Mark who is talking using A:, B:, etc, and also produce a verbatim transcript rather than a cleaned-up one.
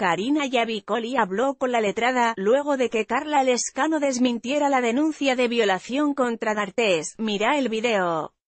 A: Karina Yabicoli habló con La Letrada, luego de que Carla Lescano desmintiera la denuncia de violación contra D'Artés. Mira el video.